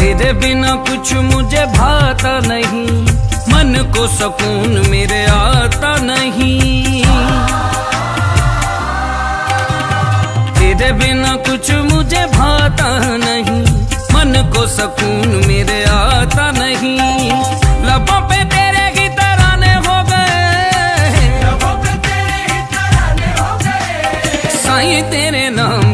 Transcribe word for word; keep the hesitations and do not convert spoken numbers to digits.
तेरे बिना कुछ मुझे भाता नहीं, मन को सुकून मेरे आता नहीं। तेरे बिना कुछ मुझे भाता नहीं, मन को सुकून मेरे आता नहीं। लबों पे तेरे ही तराने हो गए, लबों पे तेरे ही तराने हो गए। साईं तेरे नाम